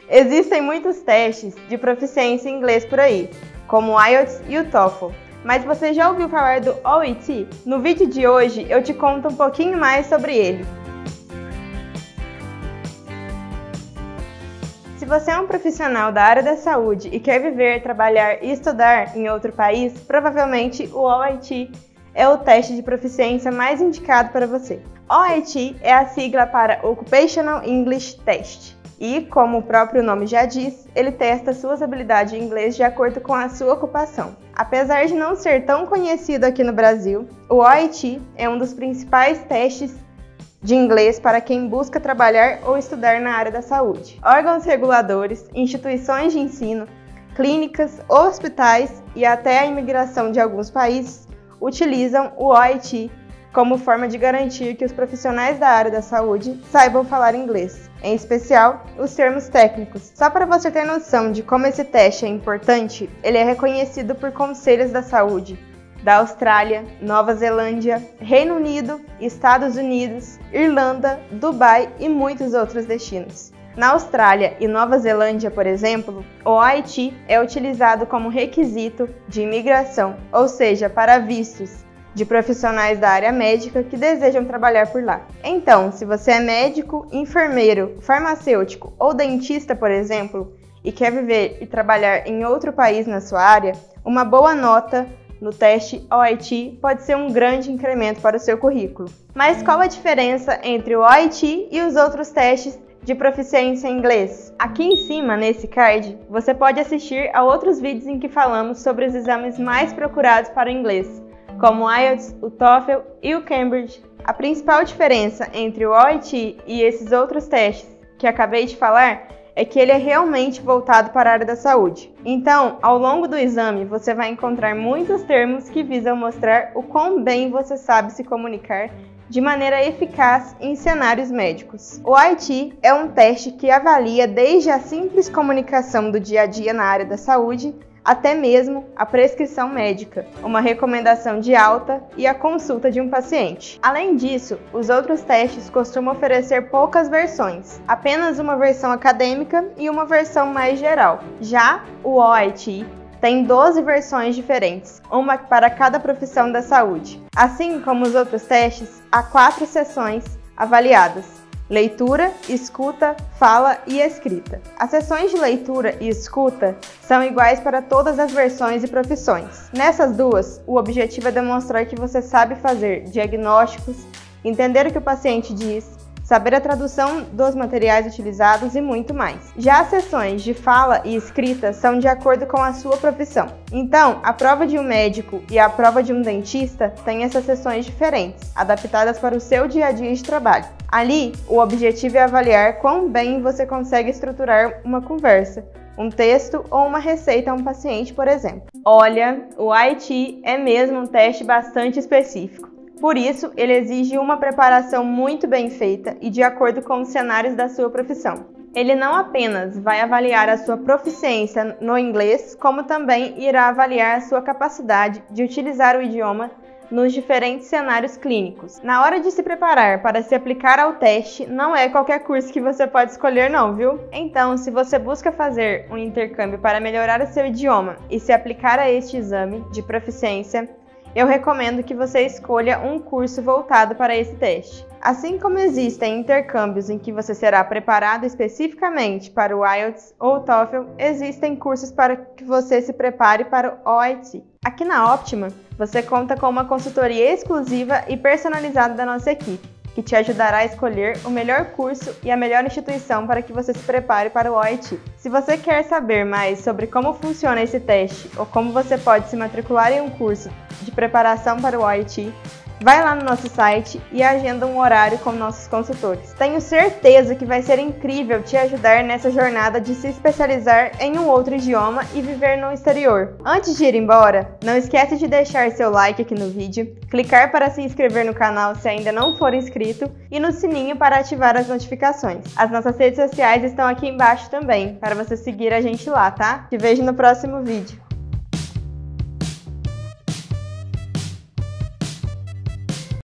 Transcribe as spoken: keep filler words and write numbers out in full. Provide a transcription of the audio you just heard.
Existem muitos testes de proficiência em inglês por aí, como o I E L T S e o TOEFL, mas você já ouviu falar do O E T? No vídeo de hoje eu te conto um pouquinho mais sobre ele. Se você é um profissional da área da saúde e quer viver, trabalhar e estudar em outro país, provavelmente o O E T é o teste de proficiência mais indicado para você. O E T é a sigla para Occupational English Test e, como o próprio nome já diz, ele testa suas habilidades em inglês de acordo com a sua ocupação. Apesar de não ser tão conhecido aqui no Brasil, o O E T é um dos principais testes de inglês para quem busca trabalhar ou estudar na área da saúde. Órgãos reguladores, instituições de ensino, clínicas, hospitais e até a imigração de alguns países utilizam o O E T como forma de garantir que os profissionais da área da saúde saibam falar inglês, em especial os termos técnicos. Só para você ter noção de como esse teste é importante, ele é reconhecido por conselhos da saúde da Austrália, Nova Zelândia, Reino Unido, Estados Unidos, Irlanda, Dubai e muitos outros destinos. Na Austrália e Nova Zelândia, por exemplo, o O E T é utilizado como requisito de imigração, ou seja, para vistos de profissionais da área médica que desejam trabalhar por lá. Então, se você é médico, enfermeiro, farmacêutico ou dentista, por exemplo, e quer viver e trabalhar em outro país na sua área, uma boa nota no teste O E T pode ser um grande incremento para o seu currículo. Mas qual a diferença entre o O E T e os outros testes de proficiência em inglês? Aqui em cima, nesse card, você pode assistir a outros vídeos em que falamos sobre os exames mais procurados para o inglês, como o I E L T S, o TOEFL e o Cambridge. A principal diferença entre o O E T e esses outros testes que acabei de falar é que ele é realmente voltado para a área da saúde. Então, ao longo do exame, você vai encontrar muitos termos que visam mostrar o quão bem você sabe se comunicar de maneira eficaz em cenários médicos. O O E T é um teste que avalia desde a simples comunicação do dia a dia na área da saúde até mesmo a prescrição médica, uma recomendação de alta e a consulta de um paciente. Além disso, os outros testes costumam oferecer poucas versões, apenas uma versão acadêmica e uma versão mais geral. Já o O E T tem doze versões diferentes, uma para cada profissão da saúde. Assim como os outros testes, há quatro seções avaliadas: leitura, escuta, fala e escrita. As sessões de leitura e escuta são iguais para todas as versões e profissões. Nessas duas, o objetivo é demonstrar que você sabe fazer diagnósticos, entender o que o paciente diz, saber a tradução dos materiais utilizados e muito mais. Já as sessões de fala e escrita são de acordo com a sua profissão. Então, a prova de um médico e a prova de um dentista têm essas sessões diferentes, adaptadas para o seu dia a dia de trabalho. Ali, o objetivo é avaliar quão bem você consegue estruturar uma conversa, um texto ou uma receita a um paciente, por exemplo. Olha, o O E T é mesmo um teste bastante específico. Por isso, ele exige uma preparação muito bem feita e de acordo com os cenários da sua profissão. Ele não apenas vai avaliar a sua proficiência no inglês, como também irá avaliar a sua capacidade de utilizar o idioma nos diferentes cenários clínicos. Na hora de se preparar para se aplicar ao teste, não é qualquer curso que você pode escolher não, viu? Então, se você busca fazer um intercâmbio para melhorar o seu idioma e se aplicar a este exame de proficiência, eu recomendo que você escolha um curso voltado para esse teste. Assim como existem intercâmbios em que você será preparado especificamente para o I E L T S ou o TOEFL, existem cursos para que você se prepare para o O E T. Aqui na Optima, você conta com uma consultoria exclusiva e personalizada da nossa equipe, que te ajudará a escolher o melhor curso e a melhor instituição para que você se prepare para o O E T. Se você quer saber mais sobre como funciona esse teste ou como você pode se matricular em um curso de preparação para o O E T, vai lá no nosso site e agenda um horário com nossos consultores. Tenho certeza que vai ser incrível te ajudar nessa jornada de se especializar em um outro idioma e viver no exterior. Antes de ir embora, não esquece de deixar seu like aqui no vídeo, clicar para se inscrever no canal se ainda não for inscrito e no sininho para ativar as notificações. As nossas redes sociais estão aqui embaixo também, para você seguir a gente lá, tá? Te vejo no próximo vídeo.